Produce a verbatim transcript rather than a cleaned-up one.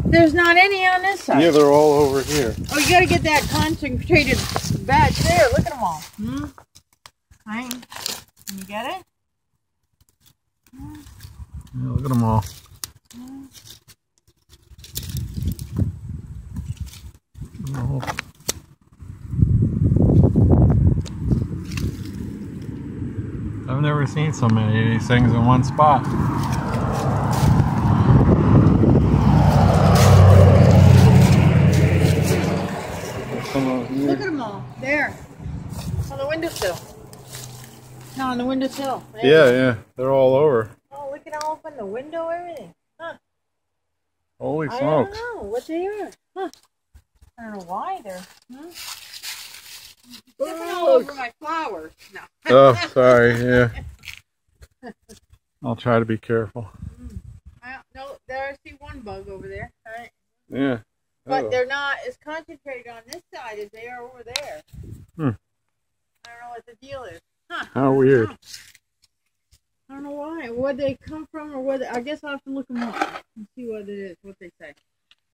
There's not any on this side. Yeah, they're all over here. Oh, you gotta get that concentrated batch there. Look at them all. Hmm? Right? Can you get it? Hmm. Yeah, look at them all. Hmm. Oh. I've never seen so many of these things in one spot. Look at them all. There. On the windowsill. No, on the windowsill. There. Yeah, yeah. They're all over. Oh, look at all open the window, everything. Huh. Holy I smokes. don't know what they are. Huh. I don't know why they're. Huh? Stepping all over my flowers. No. Oh, sorry. Yeah. I'll try to be careful. Mm. I, no, there I see one bug over there. Right. Yeah. But oh. they're not as concentrated on this side as they are over there. Hmm. I don't know what the deal is. Huh. How weird. I don't know why. Where they come from or whether I guess I'll have to look them up and see what it is, what they say.